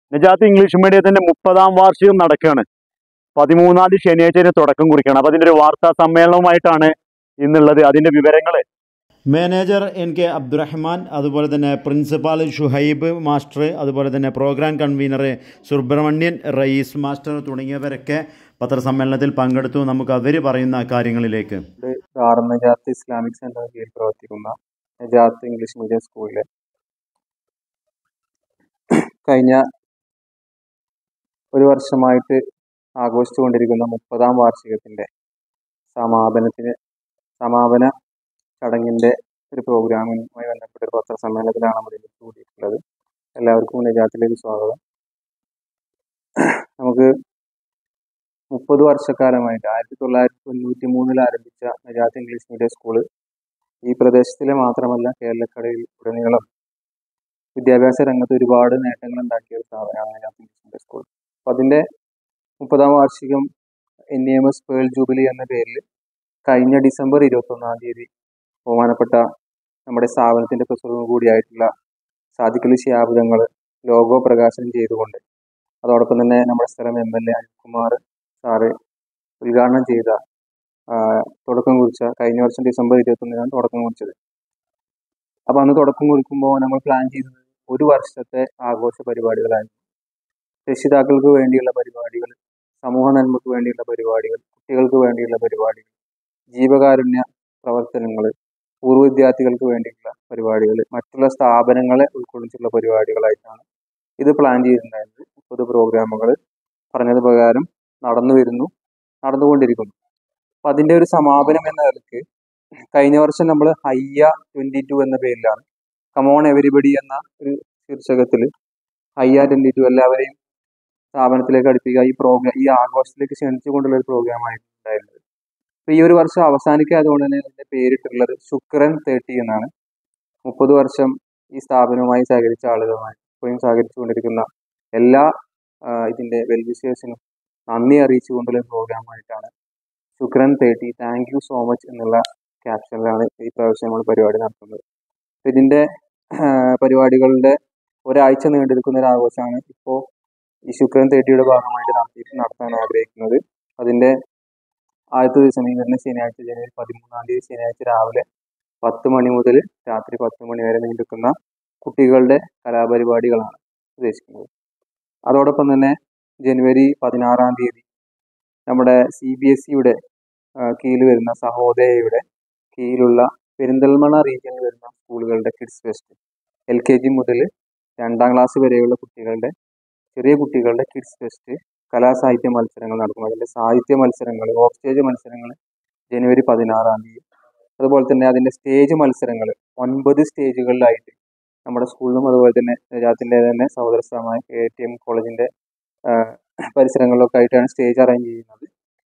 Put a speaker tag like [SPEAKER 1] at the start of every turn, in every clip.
[SPEAKER 1] Najath English മീഡിയത്തിന്റെ 30ാം വാർഷികം നടക്കുകയാണ്. 13ാം തീയതി ശനിയാഴ്ച തുടക്കം കുറിക്കണം. അപ്പൊ അതിന്റെ ഒരു വാർത്താ സമ്മേളനവുമായിട്ടാണ് ഇന്നുള്ളത്. അതിന്റെ വിവരങ്ങൾ മാനേജർ NK അബ്ദുറഹ്മാൻ, അതുപോലെ തന്നെ പ്രിൻസിപ്പാൾ ഷുഹൈബ് മാസ്റ്റർ, അതുപോലെ തന്നെ programme convener Subrahmanyan Rayees master തുടങ്ങിയവരൊക്കെ പത്രസമ്മേളനത്തിൽ പങ്കെടുത്തു. നമുക്ക് അവർ പറയുന്ന കാര്യങ്ങളിലേക്ക്.
[SPEAKER 2] നജാത്ത് ഇസ്ലാമിക് സെന്റർ കീഴിൽ പ്രവർത്തിക്കുന്ന നജാത്ത് ഇംഗ്ലീഷ് മീഡിയം സ്കൂളിലെ കഴിഞ്ഞ ഒരു വർഷമായിട്ട് ആഘോഷിച്ചുകൊണ്ടിരിക്കുന്ന 30ാം വാർഷികത്തിന്റെ സമാപന ചടങ്ങിന്റെ ഒരു പ്രോഗ്രാമുമായി ബന്ധപ്പെട്ട ഒരു പത്രസമ്മേളനത്തിലാണ് നമ്മൾ ഇന്ന് കൂടിയിട്ടുള്ളത്. എല്ലാവർക്കും നജാത്തിലേക്ക് സ്വാഗതം. നമുക്ക് 30 വർഷക്കാലമായിട്ട് 1993 ആരംഭിച്ച നജാത്ത് ഇംഗ്ലീഷ് മീഡിയം സ്കൂള് ഈ പ്രദേശത്തിലെ മാത്രമല്ല കേരളക്കരയിൽ ഉടനീളം വിദ്യാഭ്യാസ രംഗത്ത് ഒരുപാട് നേട്ടങ്ങൾ ഉണ്ടാക്കിയ ഒരു സ്ഥാപനമാണ് നജാത്ത് ഇംഗ്ലീഷ് മീഡിയം സ്കൂൾ. അപ്പം അതിൻ്റെ 30ാം വാർഷികം NAMS പേൾ ജൂബിലി എന്ന പേരിൽ കഴിഞ്ഞ ഡിസംബർ 21ാം തീയതി ബഹുമാനപ്പെട്ട നമ്മുടെ സ്ഥാപനത്തിൻ്റെ പ്രസിഡന്റ് കൂടിയായിട്ടുള്ള സാദിഖലി ശിഹാബ് തങ്ങൾ ലോഗോ പ്രകാശനം ചെയ്തുകൊണ്ട് അതോടൊപ്പം തന്നെ നമ്മുടെ സ്ഥലം MLA അനിൽകുമാർ സാറ് ഉദ്ഘാടനം ചെയ്ത തുടക്കം കുറിച്ച കഴിഞ്ഞ വർഷം ഡിസംബർ 21 തുടക്കം കുറിച്ചത്. അപ്പോൾ അന്ന് തുടക്കം കുറിക്കുമ്പോൾ നമ്മൾ പ്ലാൻ ചെയ്തത് ഒരു വർഷത്തെ ആഘോഷ പരിപാടികളായിരുന്നു. രക്ഷിതാക്കൾക്ക് വേണ്ടിയുള്ള പരിപാടികൾ, സമൂഹ നന്മക്ക് വേണ്ടിയുള്ള പരിപാടികൾ, കുട്ടികൾക്ക് വേണ്ടിയുള്ള പരിപാടികൾ, ജീവകാരുണ്യ പ്രവർത്തനങ്ങൾ, പൂർവ്വ വിദ്യാർത്ഥികൾക്ക് വേണ്ടിയിട്ടുള്ള പരിപാടികൾ, മറ്റുള്ള സ്ഥാപനങ്ങളെ ഉൾക്കൊള്ളിച്ചുള്ള പരിപാടികളായിട്ടാണ് ഇത് പ്ലാൻ ചെയ്തിട്ടുണ്ടായിരുന്നത്. 30 പ്രോഗ്രാമുകൾ പറഞ്ഞത് പ്രകാരം നടന്നുകൊണ്ടിരിക്കുന്നു. അപ്പം അതിൻ്റെ ഒരു സമാപനം എന്ന നിലയ്ക്ക് കഴിഞ്ഞ വർഷം നമ്മൾ ഹയ്യ 22 എന്ന പേരിലാണ് കമോൺ എവരിബഡി എന്ന ഒരു ശീർഷകത്തിൽ ഹയ്യ 22 എല്ലാവരെയും സ്ഥാപനത്തിലേക്ക് അടുപ്പിക്കുക, ഈ ആഘോഷത്തിലേക്ക് ക്ഷണിച്ചുകൊണ്ടുള്ള ഒരു പ്രോഗ്രാമായിരുന്നു ഉണ്ടായിരുന്നത്. അപ്പോൾ ഈ ഒരു വർഷം അവസാനിക്കാതുകൊണ്ട് തന്നെ അതിൻ്റെ പേരിട്ടുള്ളത് ശുക്രൻ 30 എന്നാണ്. 30 വർഷം ഈ സ്ഥാപനവുമായി സഹകരിച്ച ആളുകളുമായി ഇപ്പോഴും സഹകരിച്ചുകൊണ്ടിരിക്കുന്ന എല്ലാ ഇതിൻ്റെ വെൽവിഷേഴ്സിനും നന്ദി അറിയിച്ചുകൊണ്ടുള്ള പ്രോഗ്രാമായിട്ടാണ് ശുക്രൻ 30 താങ്ക് യു സോ മച്ച് എന്നുള്ള ക്യാപ്ഷനിലാണ് ഈ പ്രാവശ്യം നമ്മൾ പരിപാടി നടത്തുന്നത്. ഇതിൻ്റെ പരിപാടികളുടെ ഒരാഴ്ച നീണ്ടിരിക്കുന്ന ഒരു ആഘോഷമാണ് ഇപ്പോൾ ഈ ശുക്രൻ 30യുടെ ഭാഗമായിട്ട് നടത്താൻ ആഗ്രഹിക്കുന്നത്. അതിൻ്റെ ആദ്യത്തെ ദിവസം ഈ വരുന്ന ശനിയാഴ്ച ജനുവരി 13ാം തീയതി ശനിയാഴ്ച രാവിലെ 10 മണി മുതൽ രാത്രി 10 മണി വരെ നീണ്ടിരിക്കുന്ന കുട്ടികളുടെ കലാപരിപാടികളാണ് ഉദ്ദേശിക്കുന്നത്. അതോടൊപ്പം തന്നെ ജനുവരി 16ാം തീയതി നമ്മുടെ CBSEയുടെ കീഴിൽ വരുന്ന സഹോദയയുടെ കീഴിലുള്ള പെരിന്തൽമണ്ണ റീജിയനിൽ വരുന്ന സ്കൂളുകളുടെ കിഡ്സ് ഫെസ്റ്റ്, LKG മുതൽ 2ാം ക്ലാസ് വരെയുള്ള ചെറിയ കുട്ടികളുടെ കിഡ്സ് ഫെസ്റ്റ്, കലാസാഹിത്യ മത്സരങ്ങൾ നടക്കും. അതിൻ്റെ സാഹിത്യ മത്സരങ്ങൾ, ഓഫ് സ്റ്റേജ് മത്സരങ്ങൾ ജനുവരി 16ാം തീയതി. അതുപോലെ തന്നെ അതിൻ്റെ സ്റ്റേജ് മത്സരങ്ങൾ 9 സ്റ്റേജുകളിലായിട്ട് നമ്മുടെ സ്കൂളിലും അതുപോലെ തന്നെ നജാത്തിൻ്റെ തന്നെ സഹോദര സ്ഥാപനമായ KTM കോളേജിൻ്റെ പരിസരങ്ങളിലൊക്കെ ആയിട്ടാണ് സ്റ്റേജ് അറേഞ്ച് ചെയ്യുന്നത്.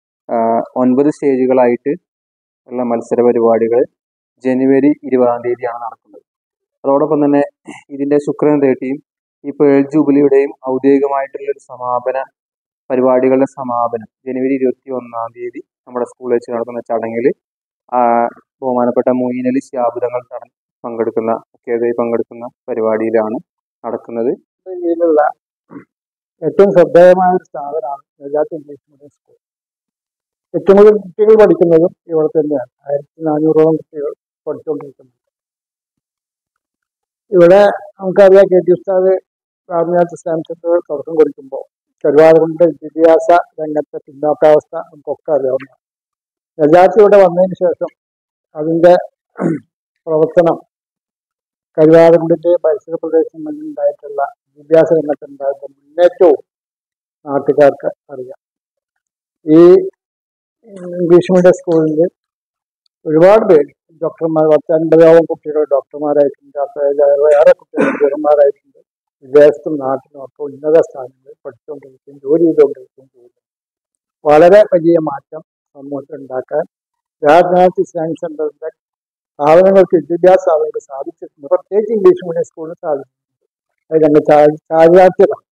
[SPEAKER 2] 9 സ്റ്റേജുകളായിട്ട് ഉള്ള മത്സര പരിപാടികൾ ജനുവരി 20ാം തീയതിയാണ് നടക്കുന്നത്. അതോടൊപ്പം തന്നെ ഇതിൻ്റെ ശുക്രൻ 30യും ഈ പേൾ ജൂബിലിയുടെയും ഔദ്യോഗികമായിട്ടുള്ള ഒരു പരിപാടികളുടെ സമാപനം ജനുവരി 21ാം തീയതി നമ്മുടെ സ്കൂളിൽ വെച്ച് നടക്കുന്ന ചടങ്ങിൽ ബഹുമാനപ്പെട്ട മൊയ്‌നലി ശിഹാബ് തങ്ങൾ മുഖ്യാതിഥിയായി പങ്കെടുക്കുന്ന പരിപാടിയിലാണ് നടക്കുന്നത്.
[SPEAKER 3] ഇന്ത്യയിലുള്ള ഏറ്റവും ശ്രദ്ധേയമായ ഒരു സ്ഥാപനമാണ് നജാത്ത് ഇംഗ്ലീഷ് മീഡിയം സ്കൂൾ. ഏറ്റവും കൂടുതൽ കുട്ടികൾ പഠിക്കുന്നതും ഇവിടെ തന്നെയാണ്. 1400ഓളം കുട്ടികൾ പഠിച്ചുകൊണ്ടിരിക്കുന്നുണ്ട്. ഇവിടെ നമുക്കറിയാം KT ഉസ്താദ് നജാത്ത് ഇസ്ലാമിക് സെന്റർ തുടക്കം കുറിക്കുമ്പോൾ ഒരുപാടിന്റെ വിദ്യാഭ്യാസ രംഗത്തെ പിന്നോക്കാവസ്ഥ നമുക്കൊക്കെ അറിയാവുന്നതാണ്. നജാത്ത് ഇവിടെ വന്നതിന് ശേഷം അതിൻ്റെ പ്രവർത്തനം കരുവാരക്കുണ്ടിൻ്റെ പരിസര പ്രദേശങ്ങളിൽ ഉണ്ടായിട്ടുള്ള വിദ്യാഭ്യാസ രംഗത്തുണ്ടായിട്ടുള്ള മുന്നേറ്റവും നാട്ടുകാർക്ക് അറിയാം. ഈ ഇംഗ്ലീഷ് മീഡിയം സ്കൂളിൽ ഒരുപാട് പേര് ഡോക്ടർമാർ 50-ഓളം കുട്ടികൾ ഡോക്ടർമാരായിട്ടുണ്ട്. ഏറെ കുട്ടികൾ ഡോക്ടർമാരായിട്ടുണ്ട്. വിദേശത്തും നാട്ടിലും ഒക്കെ ഉന്നത സ്ഥാനങ്ങളിൽ പഠിച്ചുകൊണ്ടിരിക്കുകയും ജോലി ചെയ്തുകൊണ്ടിരിക്കുകയും ചെയ്യുന്നു. വളരെ വലിയ മാറ്റം സമൂഹത്തിൽ ഉണ്ടാക്കാൻ നജാത്ത് ഇസ്ലാമിക് സെന്ററിന്റെ സ്ഥാപനങ്ങൾക്ക് വിദ്യാഭ്യാസ സ്ഥാപനങ്ങൾക്ക് സാധിച്ചിട്ടുണ്ട്. പ്രത്യേകിച്ച് ഇംഗ്ലീഷ് മീഡിയം സ്കൂളിന് സാധിച്ചിട്ടുണ്ട്. അത് ഞങ്ങൾ ചാരിതാർത്ഥ്യമാണ്.